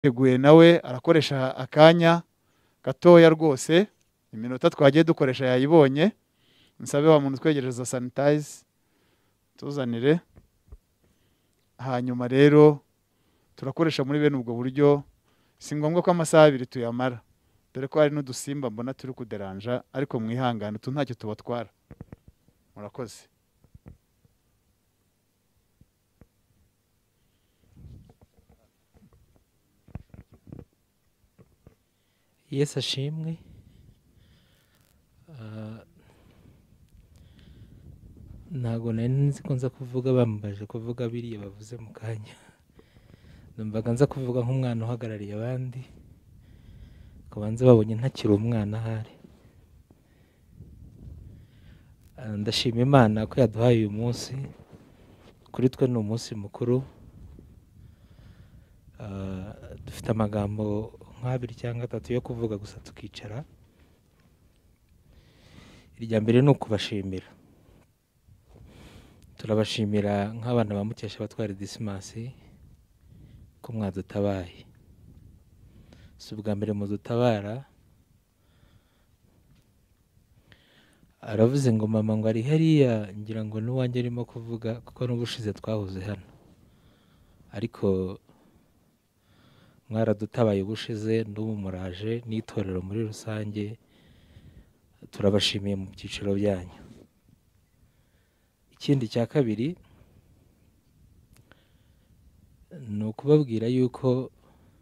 teguye nawe arakoresha akanya gatoya rwose, iminota twagiye dukoresha yayibonye. Nsabe wa muntu twegereza sanitize tuzanire, hanyuma rero turakoresha muri bene ubwo buryo. Si ngombwa ko amasaha 2 tuyamara, dore ko hari n'udusimba mbona turi kuderanja, ariko mwihangane ntacyo tubatwara. Murakoze. Yesu ashimwe. Ntago nari nzi ko nza kuvuga bambaje kuvuga biriya bavuze mu kanya. Numvaga nza kuvuga nk'umwana uhagarariye abandi, kabanze babonye ntakiri umwana ahari. Ndashima Imana ko yaduhaye uyu munsi, kuri twe ni umunsi mukuru. Dufite amagambo nk'abiri cyangwa 3 yo kuvuga gusa tukicara. Irya mbere ni ukubashimira. Turabashimira nk'abana ba Mukeshabatware Barijije ko mwadutabaye. Si ubwa mbere mudutabara. Aravuze ngo mama ngo ari hariya, ngira ngo n'uwanjye arimo kuvuga kuko n'ubushize twahuze hano. Ariko mwaradutabaye ubushize, n'ubu muraje n'itorero muri rusange. Turabashimiye mu byiciro byanyu. Ikindi cya kabiri ni ukubabwira yuko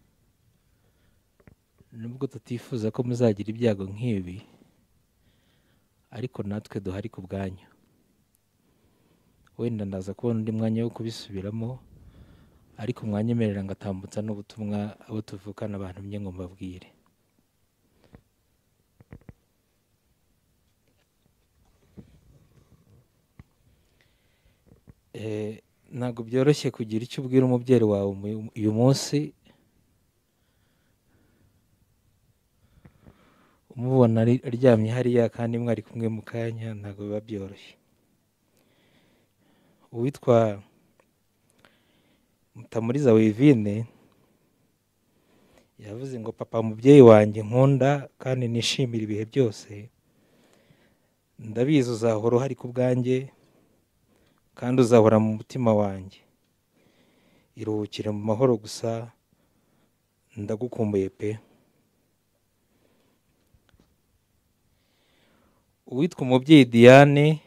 nubwo tutifuza ko muzagira ibyago nk'ibi, ariko natwe duhari ku bwanyu. Wenda ndaza kubona undi mwanya wo kubisubiramo, ariko mwanyemerera ngatambutsa n'ubutumwa abo tuvukana abantu mye ngo mbabwire. Ntabwo byoroshye kugira icyo ubwira umubyeyi wawe uyu munsi, umubona aryamye hariya kandi mwari kumwe mu kanya, ntabwo biba byoroshye. Uwitwa Mutamuriza Wivine yavuze ngo papa mubyeyi wanjye nkunda kandi nishimira ibihe byose, ndabizi uzahora uhari ku bwanjye kandi uzahora mu mutima wanjye. Iruhukire mu mahoro gusa, ndagukumbuye pe. Uwitwa umubyeyi Diane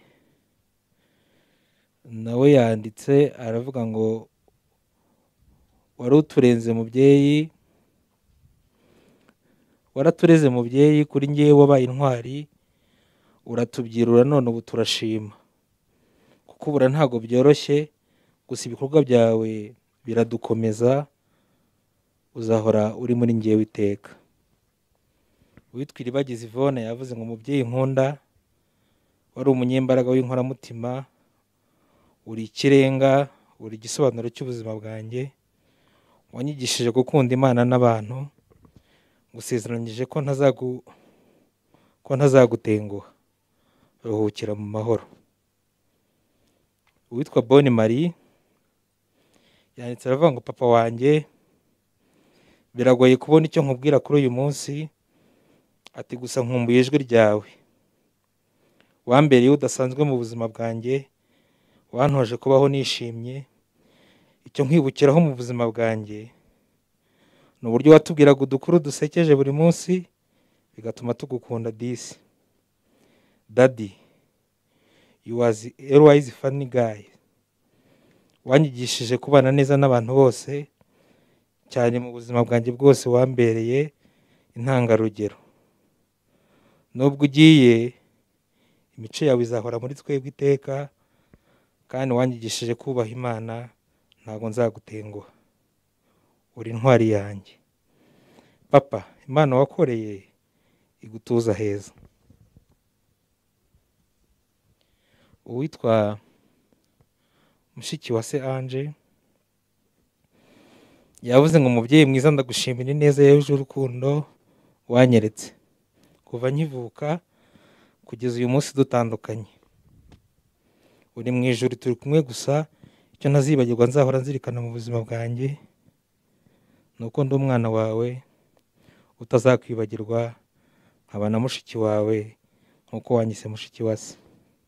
nawe yanditse aravuga ngo wari uturenze mubyeyi, waratureze mubyeyi, kuri ngewe wabaye intwari, uratubyirura none ubu turashima. Kubura ntago byoroshye, gusa ibikorwa byawe biradukomeza, uzahora uri muri ngewe iteka. Uwitwa Iribagiza Yvonne yavuze ngo mubyeyi nkunda, wari umunyembaraga w'inkoramutima, uri ikirenga, uri igisobanuro cy'ubuzima bwanjye, wanyigishije gukunda Imana n'abantu, gusezeranyije ko ntazagutenguha. Ruhukira mu mahoro. Uwitwa Bonne Marie yanditse aravuga ngo papa wanjye, biragoye kubona icyo nkubwira kuri uyu munsi, ati gusa nkumbuye ijwi ryawe. Wambereye udasanzwe mu buzima bwanjye, wantoje kubaho nishimye. Icyo nkwibukiraho mu buzima bwanjye ni uburyo watubwiraga udukuru dusekeje buri munsi, bigatuma tugukunda disi. Daddy, you was always funny guy. Wanyigishije kubana neza n'abantu bose, cyane mu buzima bwanjye bwose wambereye intangarugero. Nubwo ugiye, imico yawe izahora muri twebwe iteka, kandi wanyigishije kubaha Imana, ntago nzagutenguha. Uri intwari yanjye. Papa, Imana wakoreye igutuza heza. Uwitwa mushiki wa se Ange yavuze ngo mubyeyi mwiza, ndagushimira ineza yuje urukundo wanyeretse kuva nkivuka kugeza uyu munsi dutandukanye. Uri mu ijuru, turi kumwe gusa, icyo ntazibagirwa nzahora nzirikana mu buzima bwanjye nuko ndi umwana wawe utazakwibagirwa, nkaba na mushiki wawe nk'uko wanyise mushiki wa se.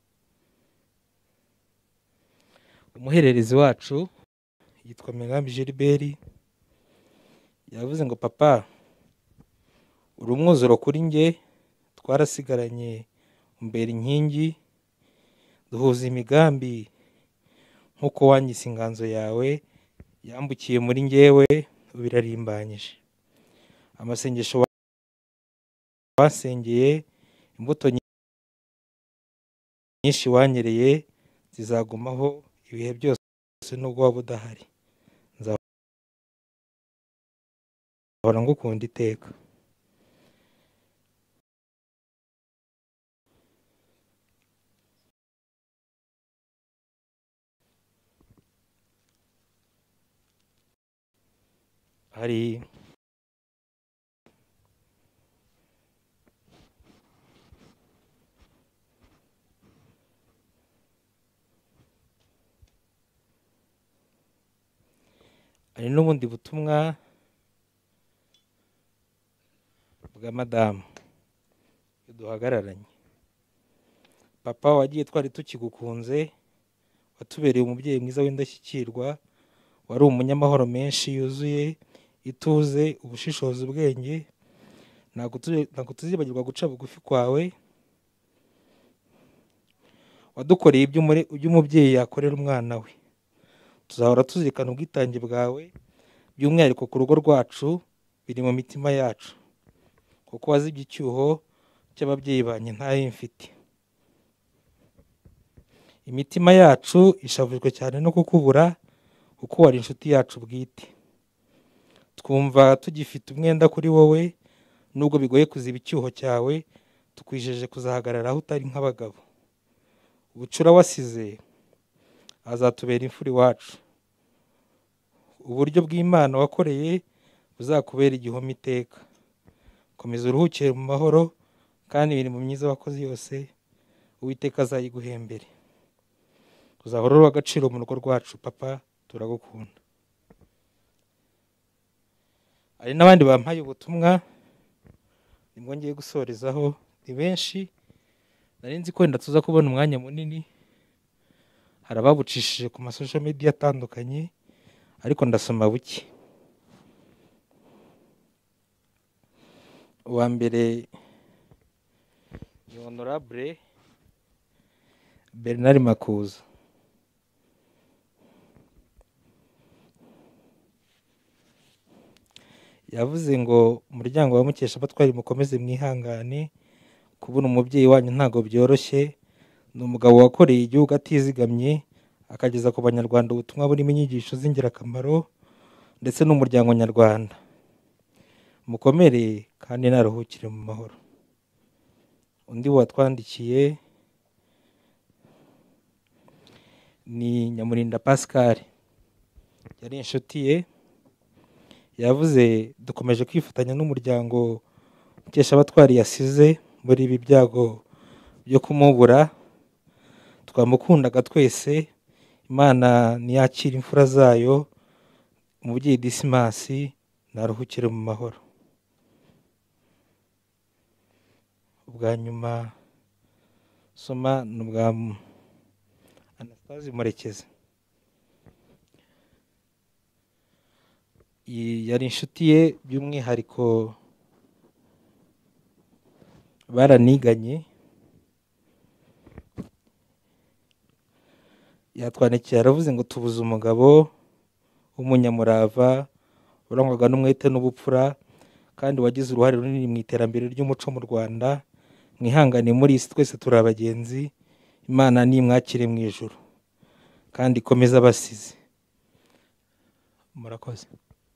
Umuhererezi wacu yitwa Migambi Gilbert, yavuze ngo papa uri umwuzuro kuri njye, twarasigaranye umbera inkingi, duhuza imigambi nk'uko wanyise inganzo yawe yambukiye muri njyewe birarimbanyije. Amasengesho wasengeye, imbuto nyinshi wanyereye zizagumaho ibihe byose nubwo waba udahari. Nzahora ngukunda iteka. Hari n'ubundi butumwa bwa madamu duhagararanye. Papa wagiye twari tukigukunze, watubereye umubyeyi mwiza w'indashyikirwa, wari umunyamahoro menshi yuzuye ituze, ubushishozi, ubwenge. Ntabwo tuzibagirwa guca bugufi kwawe. Wadukoreye ibyo umubyeyi yakorera umwana we. Tuzahora tuzirikana ubwitange bwawe, by'umwihariko ku rugo rwacu, biri mu mitima yacu, kuko wazibye icyuho cy'ababyeyi banjye ntayo mfite. Imitima yacu ishavujwe cyane no kukubura, kuko wari inshuti yacu bwite. Twumva tugifite umwenda kuri wowe, nubwo bigoye kuziba icyuho cyawe. Tukwijeje kuzahagararaho utari nk'abagabo. Ubucura wasize azatubera imfura iwacu. Uburyo bw'Imana wakoreye buzakubera igihome iteka. Komeza uruhukire mu mahoro, kandi imirimo myiza wakoze yose Uwiteka azayiguhembere. Uzahora uri agaciro mu rugo rwacu papa, turagukunda. Hari n'abandi bampaye ubutumwa nibwo ngiye gusorezaho, ni benshi. Nari nzi ko wenda tuza kubona umwanya munini. Hari ababucishije ku masosho media atandukanye, ariko ndasoma buke. Uwa mbere ni Honorable Bernard Makuza. Yavuze ngo umuryango wa Mukeshabatware mukomeze mwihangane, kubona umubyeyi wanyu ntago byoroshye. Ni umugabo wakoreye igihugu atizigamye, akageza ku banyarwanda ubutumwa burimo inyigisho z'ingirakamaro, ndetse n'umuryango nyarwanda. Mukomere kandi naruhukire mu mahoro. Undi watwandikiye ni Nyamurinda Pascal, yari inshuti ye. Yavuze dukomeje kwifatanya n'umuryango Mukeshabatware yasize muri ibi byago byo kumubura. Twamukundaga twese. Imana niyakira imfura zayo. Umubyeyi Dismasi naruhukire mu mahoro. Ubwa nyuma soma n'ubwa Anastase Murekezi. Yari inshuti ye, by'umwihariko baraniganye. Yatwandikiye aravuze ngo tubuze umugabo w'umunyamurava, urangwaga n'umwete n'ubupfura, kandi wagize uruhare runini mu iterambere ry'umuco mu Rwanda. Mwihangane muri isi, twese turi abagenzi. Imana nimwakire mu ijuru kandi ikomeza abasize. Murakoze.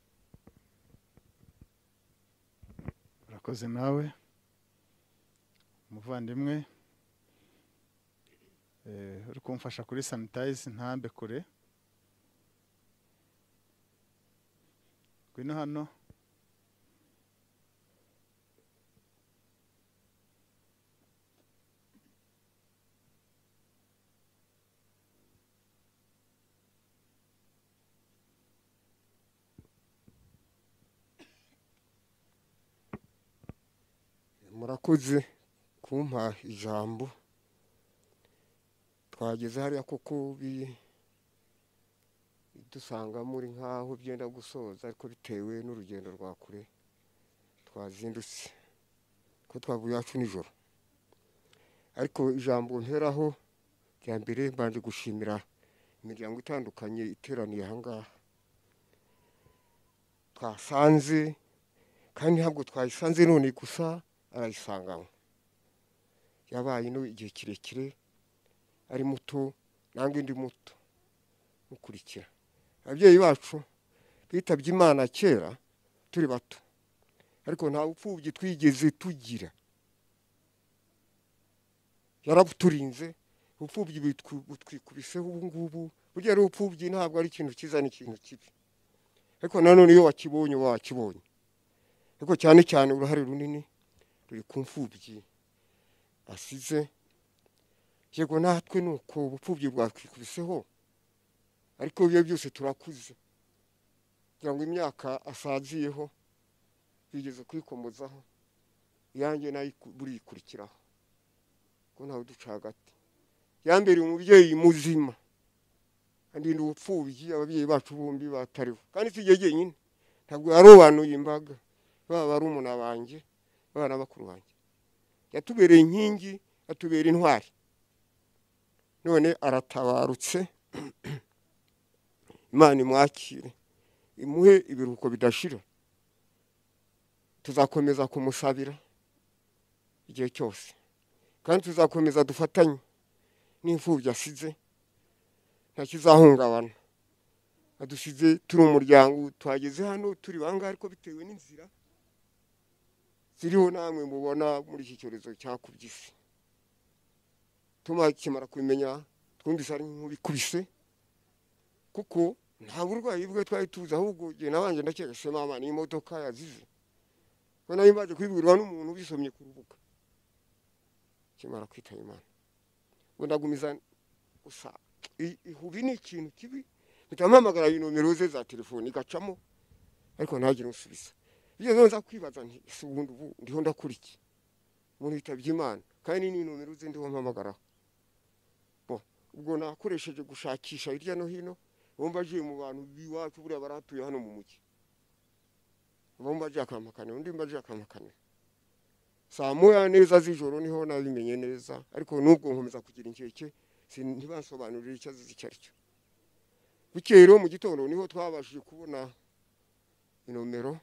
Murakoze nawe umuvandimwe, uri kumfasha kuri sanitize ntambe kure. Gwino hano. murakoze kumpa ijambo. Twageze hariya koko dusanga muri nkaho byenda gusoza, ariko bitewe n'urugendo rwa kure twazindutse ko twavuye yacu nijoro. Ariko ijambo nteraho rya mbere mbanje gushimira imiryango itandukanye iteraniye aha ngaha twasanze, kandi ntabwo twayisanze none gusa, arayisangamo. Yabaye no igihe kirekire, ari muto nange ndi muto mukurikira. Ababyeyi bacu bitabye Imana kera turi bato, ariko nta bupfubyi twigeze tugira. Yarabuturinze, ubupfubyi butwikubiseho ubu ngubu. Burya ari ubupfubyi ntabwo ari ikintu cyiza, ni ikintu kibi, ariko nanone iyo wakibonye wakibonye. Ariko cyane cyane uruhare runini ruri ku mfubyi asize. Yego natwe nuko ubupfubyi bwatwikubiseho, ariko ibyo byose turakuze, kugira ngo imyaka asaziyeho bigeze kwikomozaho, yanjye nayo buriyikurikiraho ko ntawe duca hagati. Yambereye umubyeyi muzima, kandi ndi ubupfubyi ababyeyi bacu bombi batariho, kandi si jye nyine, ntabwo yarobanuye imbaga, baba barumuna banjye, baba n'abakuru banjye. Yatubereye inkingi, atubera intwari. None aratabarutse, Imana imwakire, imuhe ibiruhuko bidashira. Tuzakomeza kumusabira igihe cyose, kandi tuzakomeza dufatanye n'imfubyi asize, nta kizahungabana. Adusize turi umuryango, twageze hano turi bangahe, ariko bitewe n'inzira ziriho namwe mubona muri iki cyorezo cyakubyise. Tumakimara kubimenya twumvise ari nk'ubikubise, kuko nta burwayi bwe twari tuzi, ahubwo jye nabanje ndakeka se mama ni imodoka yazize. Ko nayo mbaje kwibwirwa n'umuntu bisomye ku rubuga. Kimara kwitaba Imana, ngo ndagumiza gusa ihubi ni ikintu kibi, bitampamagara inomero ze za telefoni igacamo, ariko ntagire usubiza. Iyo nza kwibaza nti ese ubundi ubu ndiho ndakora iki? Umuntu yitabye Imana, kandi ni inomero ze ndiho mpamagaraho. Ubwo nakoresheje gushakisha hirya no hino, bomba agiye mu bantu biwacu buriya baratuye hano mu mujyi. Bomba agiye akampakana, undi mbaje akampakana. Saa moya neza z'ijoro niho nabimenye neza, ariko nubwo nkomeza kugira inkeke, ntibansobanurira icyo azize icyo ari cyo. Bukeye rero mu gitondo niho twabashije kubona inomero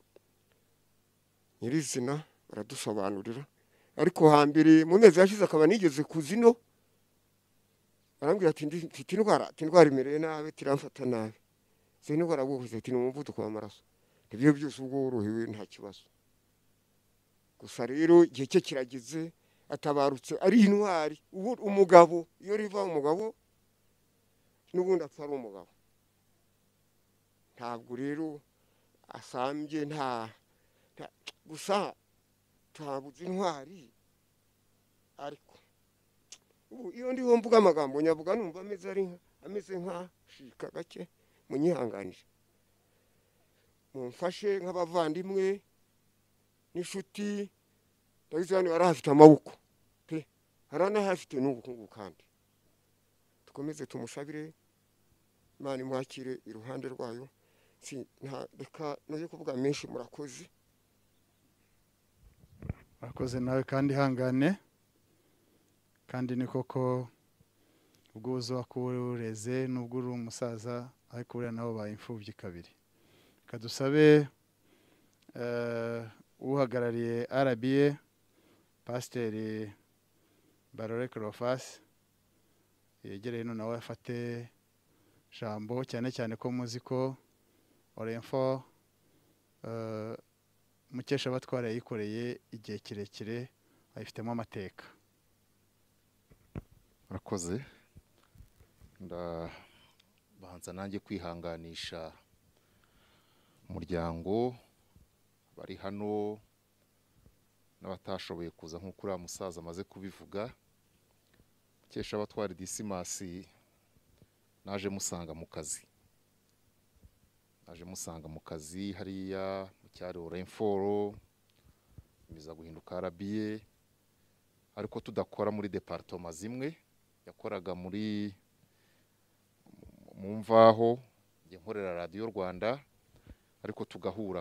nyirizina, baradusobanurira. Ariko hambere mu mezi yashize akaba nigeze kuzino, arambwira ati mfite indwara imereye nabi, tiramfata nabi. Se indwara buvuze ati ni umuvuduko w'amaraso. Ibyo byose ubwo worohewe nta kibazo. Gusa rero igihe cye kirageze, atabarutse ari intwari. Ubu umugabo iyo riva umugabo n'ubundi apfa ari umugabo. Ntabwo rero asambye, gusa tabuze intwari. Ariko iyo ndiho mvuga amagambo nyavuga numva ameze nka shika gake, munyihanganije. Mumfashe nk'abavandimwe n'inshuti, ndabizi hano barahafite amaboko pe, haranahafite n'ubu kandi. Tukomeze tumusabire, Imana imwakire iruhande rwayo. Reka noye kuvuga menshi. Murakoze. Murakoze nawe kandi hangane, kandi ni koko ubwo wakureze n'ubwo uri umusaza, ariko uriya nabo bayimfubyi kabiri. Kadusabe uhagarariye RBA Pasiteri Barore Cleophas yegereye nawe afate jambo, cyane cyane ko muzi ko Orenfo Mukeshabatware yayikoreye igihe kirekire, ayifitemo amateka. Murakoze. Ndabanza nanjye kwihanganisha umuryango bari hano n'abatashoboye kuza nk'uko uriya musaza amaze kubivuga. Mukeshabatware Disimasi naje musanga mu kazi hariya mu cyaro Orenforo, biza guhinduka RBA ariko tudakora muri department zimwe. Yakoraga muri mu Mvaho, nkorera Radio Rwanda, ariko tugahura